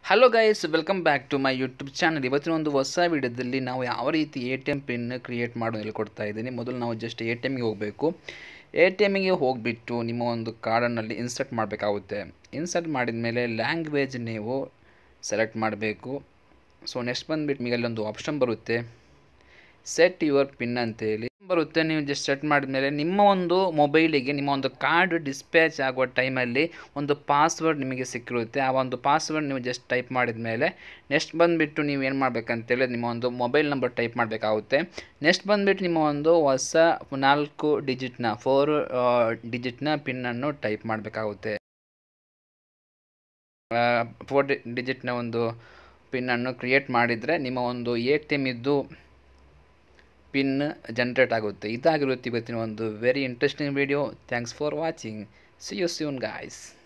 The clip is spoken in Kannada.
Hello guys, welcome back to my YouTube channel. ಇವತ್ತಿನ ಒಂದು ಹೊಸ ವಿಡಿಯೋದಲ್ಲಿ ನಾವು ಯಾವ ರೀತಿ ATM ಪಿನ್ ಕ್ರಿಯೇಟ್ ಮಾಡೋದು ಹೇಳ್ಕೊಡ್ತಾ ಇದ್ದೀನಿ. ಮೊದಲು ನಾವು ಜಸ್ಟ್ ATMಗೆ ಹೋಗಬೇಕು. ATMಗೆ ಹೋಗಿಬಿಟ್ಟು ನಿಮ್ಮ ಒಂದು ಕಾರ್ಡನ್ನಲ್ಲಿ ಇನ್ಸರ್ಟ್ ಮಾಡಬೇಕಾಗುತ್ತೆ. ಇನ್ಸರ್ಟ್ ಮಾಡಿದ ಮೇಲೆ ಲ್ಯಾಂಗ್ವೇಜ್ ನೀವು ಸೆಲೆಕ್ಟ್ ಮಾಡಬೇಕು. ಸೊ ನೆಕ್ಸ್ಟ್ ಬಂದುಬಿಟ್ಟು ನಿಮಗೆ ಅಲ್ಲೊಂದು ಆಪ್ಷನ್ ಬರುತ್ತೆ, ಸೆಟ್ ಯುವರ್ ಪಿನ್ ಅಂತೇಳಿ ಬರುತ್ತೆ. ನೀವು ಜಸ್ಟ್ ಸೆಟ್ ಮಾಡಿದ್ಮೇಲೆ ನಿಮ್ಮ ಒಂದು ಮೊಬೈಲಿಗೆ ನಿಮ್ಮ ಒಂದು ಕಾರ್ಡ್ ಡಿಸ್ಪ್ಯಾಚ್ ಆಗುವ ಟೈಮಲ್ಲಿ ಒಂದು ಪಾಸ್ವರ್ಡ್ ನಿಮಗೆ ಸಿಕ್ಕಿರುತ್ತೆ. ಆ ಒಂದು ಪಾಸ್ವರ್ಡ್ ನೀವು ಜಸ್ಟ್ ಟೈಪ್ ಮಾಡಿದ ಮೇಲೆ ನೆಕ್ಸ್ಟ್ ಬಂದುಬಿಟ್ಟು ನೀವು ಏನು ಮಾಡಬೇಕಂತೇಳಿ ನಿಮ್ಮ ಒಂದು ಮೊಬೈಲ್ ನಂಬರ್ ಟೈಪ್ ಮಾಡಬೇಕಾಗುತ್ತೆ. ನೆಕ್ಸ್ಟ್ ಬಂದುಬಿಟ್ಟು ನಿಮ್ಮ ಒಂದು ಹೊಸ 4 ಡಿಜಿಟ್ನ ಪಿನ್ನನ್ನು ಟೈಪ್ ಮಾಡಬೇಕಾಗುತ್ತೆ. 4 ಡಿಜಿಟ್ನ ಒಂದು ಪಿನ್ನನ್ನು ಕ್ರಿಯೇಟ್ ಮಾಡಿದರೆ ನಿಮ್ಮ ಒಂದು ATM ಇದ್ದು ಪಿನ್ ಜನರೇಟ್ ಆಗುತ್ತೆ. ಇದಾಗಿರುತ್ತೆ ಇವತ್ತಿನ ಒಂದು very interesting video. Thanks for watching. See you soon guys.